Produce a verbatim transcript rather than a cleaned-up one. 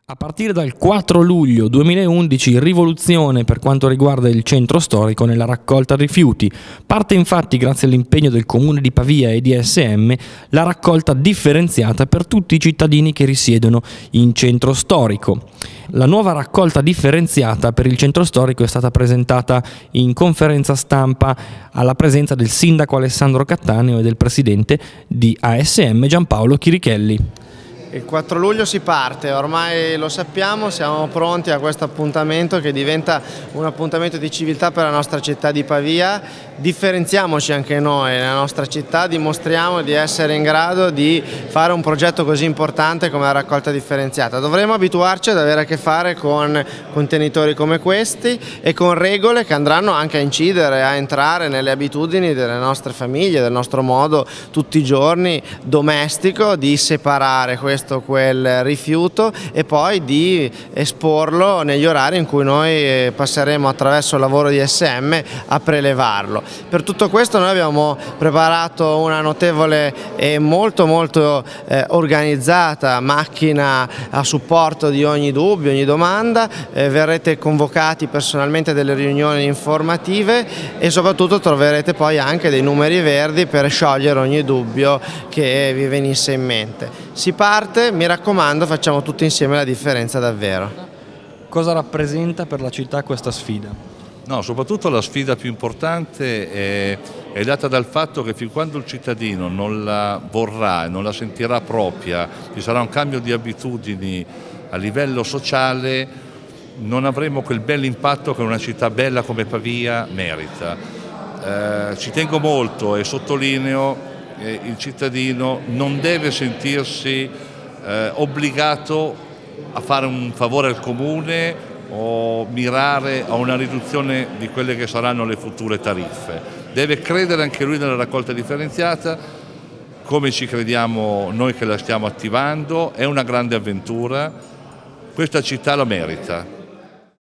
A partire dal quattro luglio duemilaundici, rivoluzione per quanto riguarda il centro storico nella raccolta rifiuti. Parte infatti, grazie all'impegno del Comune di Pavia e di A S M, la raccolta differenziata per tutti i cittadini che risiedono in centro storico. La nuova raccolta differenziata per il centro storico è stata presentata in conferenza stampa alla presenza del sindaco Alessandro Cattaneo e del presidente di A S M Giampaolo Chirichelli. Il quattro luglio si parte, ormai lo sappiamo, siamo pronti a questo appuntamento che diventa un appuntamento di civiltà per la nostra città di Pavia. Differenziamoci anche noi nella nostra città, dimostriamo di essere in grado di fare un progetto così importante come la raccolta differenziata. Dovremo abituarci ad avere a che fare con contenitori come questi e con regole che andranno anche a incidere, a entrare nelle abitudini delle nostre famiglie, del nostro modo tutti i giorni domestico di separare questo questo quel rifiuto e poi di esporlo negli orari in cui noi passeremo attraverso il lavoro di A S M a prelevarlo. Per tutto questo noi abbiamo preparato una notevole e molto molto eh, organizzata macchina a supporto di ogni dubbio, ogni domanda, eh, verrete convocati personalmente a delle riunioni informative e soprattutto troverete poi anche dei numeri verdi per sciogliere ogni dubbio che vi venisse in mente. Si parte, mi raccomando, facciamo tutti insieme la differenza davvero. Cosa rappresenta per la città questa sfida? No, soprattutto la sfida più importante è, è data dal fatto che fin quando il cittadino non la vorrà e non la sentirà propria, ci sarà un cambio di abitudini a livello sociale, non avremo quel bell'impatto che una città bella come Pavia merita. Eh, ci tengo molto e sottolineo che il cittadino non deve sentirsi eh, obbligato a fare un favore al comune o mirare a una riduzione di quelle che saranno le future tariffe. Deve credere anche lui nella raccolta differenziata, come ci crediamo noi che la stiamo attivando. È una grande avventura, questa città la merita.